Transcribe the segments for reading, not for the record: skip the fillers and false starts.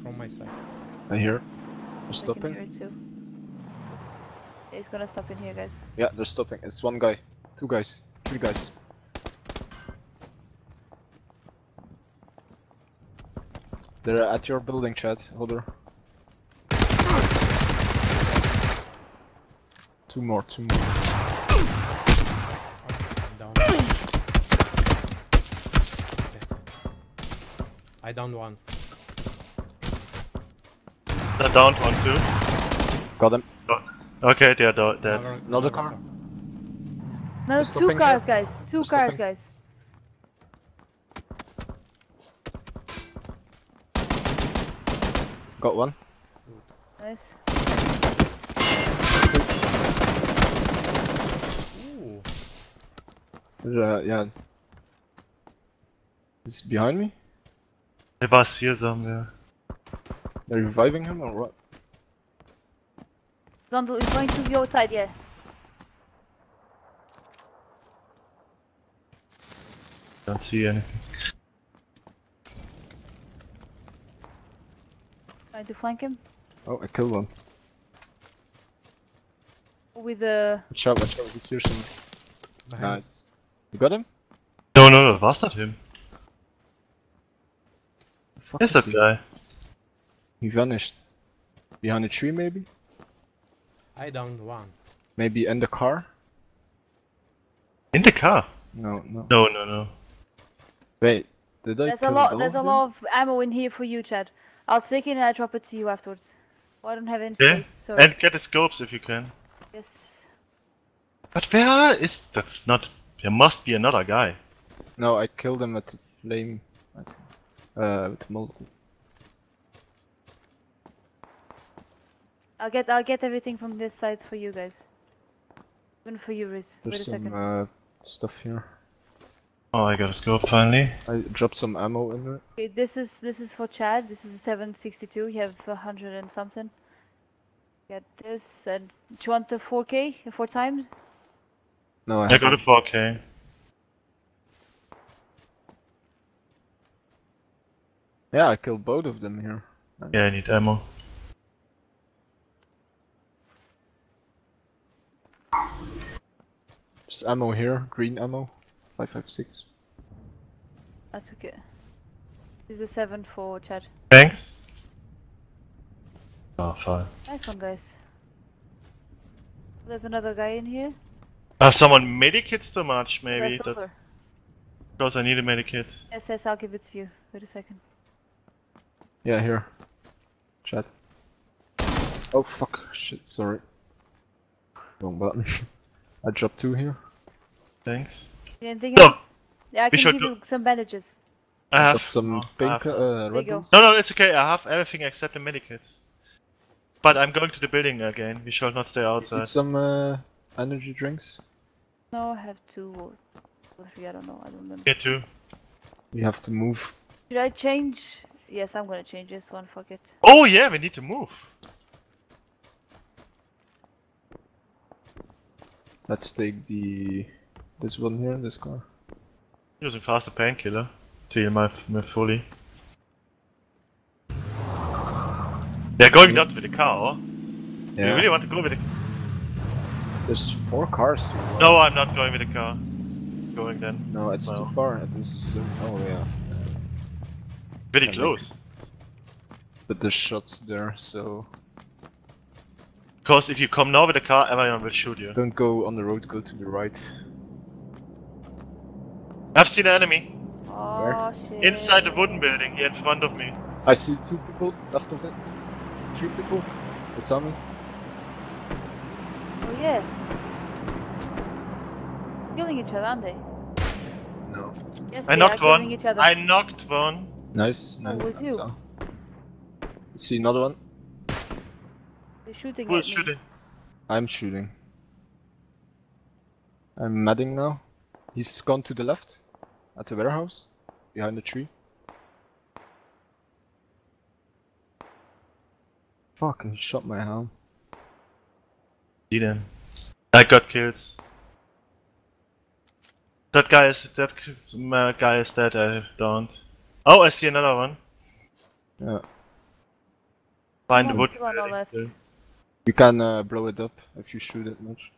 from my side. I hear. They're I can stopping. hear it too. He's gonna stop in here, guys. Yeah, they're stopping. It's one guy. Two guys. Three guys. They're at your building, Chad. Hold her. Two more. Oh, I'm down. I downed one. They're down one too. Got him. Okay, they are dead. Another car. No, there's two stopping cars, here. guys. Two They're cars, stopping. guys. Got one. Nice. Ooh. Yeah. Is he behind me? They was here somewhere. They're reviving him or what? He's going to the outside, yeah. Don't see anything. Trying to flank him. Oh, I killed one. With the... Watch out, he's here soon. Behind. Nice. You got him? No, was that him? The fuck Where's is that he? guy? He vanished. Behind a tree maybe? I downed one. Maybe in the car? In the car? No. No. Wait, did I There's kill a lot. all There's of a them? lot of ammo in here for you, Chad. I'll take it and I'll drop it to you afterwards. Oh, I don't have any Yeah. space. Sorry. And get the scopes if you can. Yes. But where is... That's not... There must be another guy. No, I killed him with the flame. I think. With the Molotov. I'll get everything from this side for you guys. Even for you, Riz. Wait a There's second. some stuff here. Oh, I got a scope finally. I dropped some ammo in it. Okay, this is for Chad. This is a 762. You have 100 and something. Get this. And do you want the 4K 4 times? No, I got a 4K. Yeah, I killed both of them here. Nice. Yeah, I need ammo. There's ammo here, green ammo. 556. I took it. This is a 7 for Chad. Thanks. Oh, fine. Nice one, guys. There's another guy in here. Someone medikits too much, maybe. There's silver. Because I need a medikit. Yes, I'll give it to you. Wait a second. Yeah, here. Chat. Oh fuck, shit, sorry. Wrong button. I dropped 2 here. Thanks. Anything No. else? Yeah, I We can should give go- you some bandages. I I have dropped some oh, I pink have- you Red go. Bulls. No, it's okay. I have everything except the medikits. But I'm going to the building again. We shall not stay outside. Need some energy drinks. No, I have 2 or 3. I don't know. I don't remember. Here too. We have to move. Should I change? Yes, I'm gonna change this one. Fuck it. Oh yeah, we need to move. Let's take this one here, this car. Using faster painkiller to heal my fully. They're going not with the car, or? Do you really want to go with the... There's 4 cars here. No, I'm not going with the car. Going then. No, it's too Well. far. It is. Oh yeah. Pretty Yeah, close. But there's shots there, so Because if you come now with the car, everyone will shoot you. don't go on the road. Go to the right. I've seen an enemy. Oh shit. Inside the wooden building, here in front of me. I see 2 people left of it. 3 people. They saw me. Oh yeah. Killing each other, aren't they? No. Yes, I they knocked are killing one. each other. I knocked one. Nice, nice. was you? So. See another one. They're shooting Who's at me. shooting? I'm shooting. I'm madding now. He's gone to the left. At the warehouse. Behind the tree. Fuck, he shot my helm. See them. I got kills. That guy is dead. I don't. Oh, I see another one. Yeah. Find the Oh, wood. still on our left. You can blow it up if you shoot it much.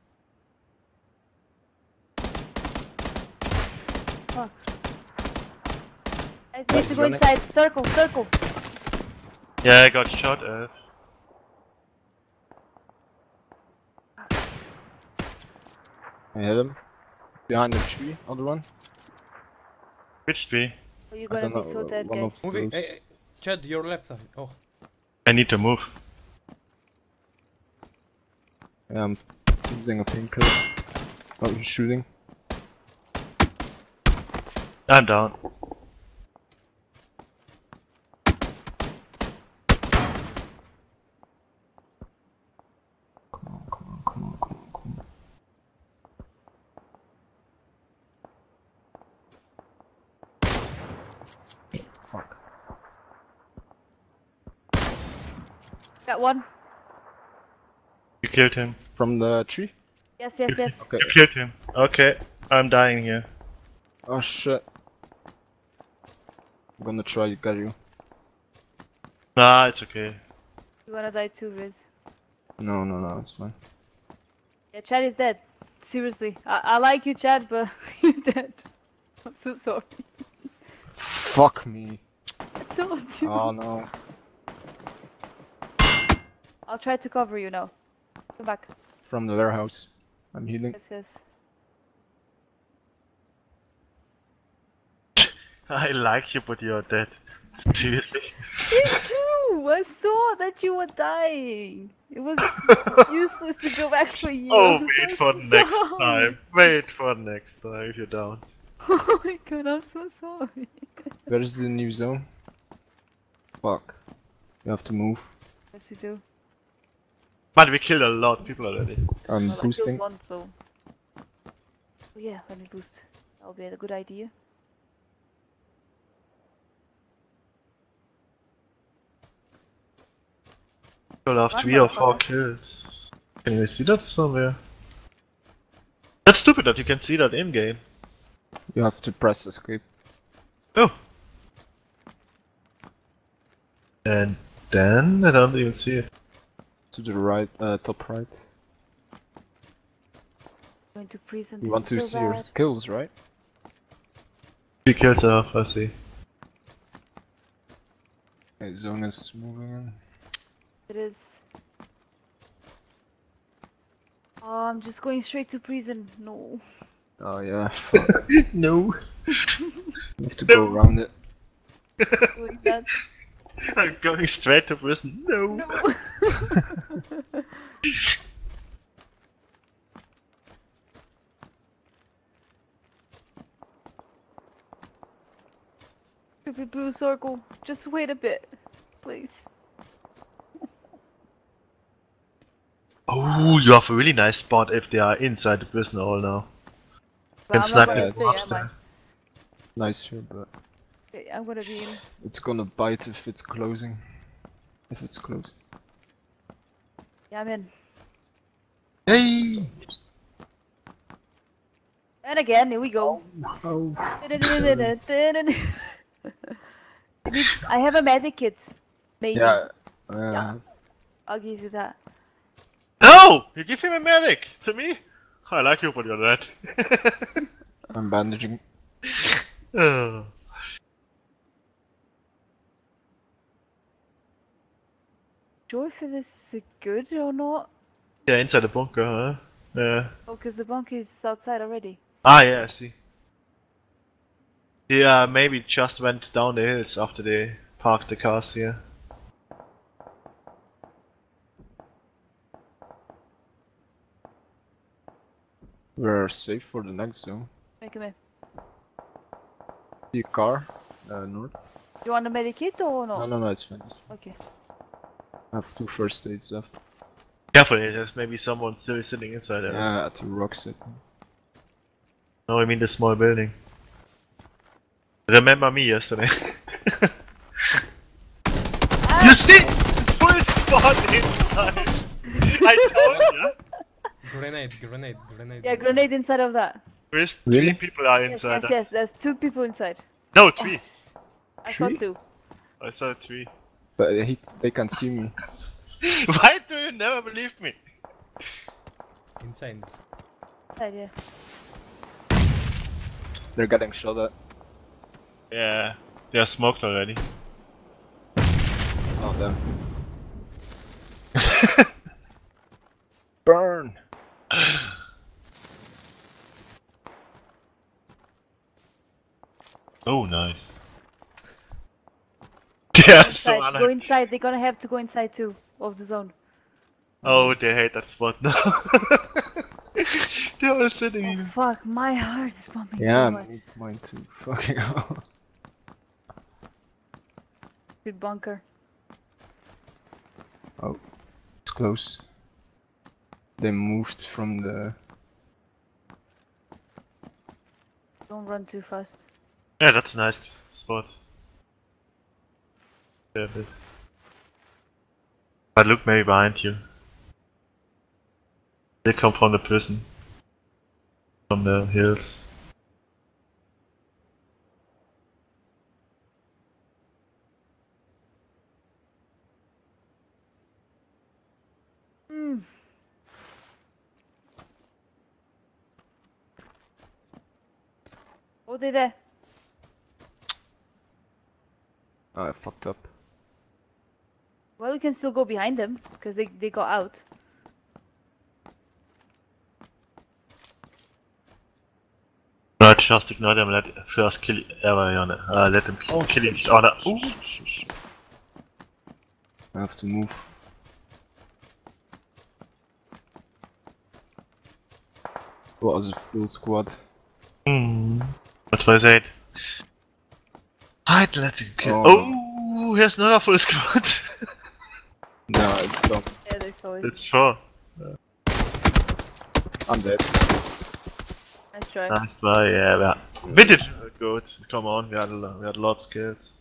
Fuck. I Yeah, need to he's go running. inside. Circle, circle. Yeah, I got shot at. I hit him. Behind the tree, other one. Which tree? Oh, you're I gonna don't be know, so dead, one guys. of Moving. those. Hey, Chad, your left side. Oh. I need to move. Yeah, I'm using a painkiller. Oh, he's shooting. I'm down. Come on, come on, come on, come on, come on. Fuck. Got one. You killed him. From the tree? Yes, yes, yes. Okay. You killed him. Okay, I'm dying here. Oh shit. I'm gonna try to get you. Nah, it's okay. You're gonna die too, Riz. No, no, no, it's fine. Yeah, Chad is dead. Seriously. I like you, Chad, but you're dead. I'm so sorry. Fuck me. I told you. Oh no. I'll try to cover you now. Come back. From the warehouse. I'm healing. Yes, yes. I like you, but you're dead. Seriously? It's true! I saw that you were dying. It was useless to go back for you. Oh, I'm wait so for next sorry. time. Wait for next time if you're down. Oh my god, I'm so sorry. Where is the new zone? Fuck. You have to move. Yes, we do. But we killed a lot of people already. I'm Well, I killed boosting. one, so. Oh yeah, let me boost. That'll be a good idea. We'll have One 3 or 4 motherfucker. kills. Can you see that somewhere? That's stupid that you can see that in game. You have to press escape. Oh. And then I don't even see it. To the right, top right. Going to prison. You want to this is see so your bad. kills, right? 3 kills off, I see. Okay, zone is moving in. It is. Oh, I'm just going straight to prison. No. Oh yeah, fuck. No. You have to go around it. Doing that. I'm going straight to prison. No. No. Stupid blue circle. Just wait a bit, please. Oh, you have a really nice spot if they are inside the prison hall now. But Can I'm snipe not gonna it stay, am I? after. Nice here, but Okay, I'm gonna be in. it's gonna bite if it's closing. If it's closed. Yeah, I'm in. Hey! And again, here we go. Oh. I have a medic kit. Maybe. Yeah. Yeah. I'll give you that. No! You give him a medic! To me? I like you, but you're dead. I'm bandaging. Oh. Sure if this is good or not? Yeah, inside the bunker, huh? Yeah. Oh, because the bunker is outside already. Ah, yeah, I see. Yeah, maybe just went down the hills after they parked the cars here. We're safe for the next zone. Make him in. See a car, north. You want a medic kit or No, not? no, no, it's fine. Okay. I have 2 first aids left. Careful, there's maybe someone still sitting inside there. Yeah, at the rock set. No, I mean the small building. Remember me yesterday. You see? Full spawn inside! I told ya! Grenade, grenade, grenade. Yeah, grenade inside of that. There's Really? 3 people are Yes, inside. yes, yes. There's 2 people inside. No, 3. I saw Three? 2. I saw 3. But they can see me. Why do you never believe me? Inside. Yeah. They're getting shot at. Yeah, they are smoked already. Oh damn. Burn! Oh, nice. Yeah, so Inside. Go unlucky. inside. They're gonna have to go inside too of the zone. Oh, they hate that spot now. They're all sitting Oh here. fuck, my heart is pumping Yeah, so much. mine too. Fucking hell. Good bunker. Oh, it's close. They moved from the. Don't run too fast. Yeah, that's a nice spot. Yeah, but look maybe behind you. They come from the prison. From the hills. Hmm. Oh, they're there. Oh, I fucked up. Well, we can still go behind them because they got out. No, just ignore them. Let first kill everyone. Let them kill each other. Ooh. I have to move. What was a full squad? What was it? I'd let him kill. Oh, here's another full squad. No, it's done. Yeah, they saw it. It's sure. I'm dead. Nice try. Nice try, yeah. We did good. Come on, we had a lot of skills.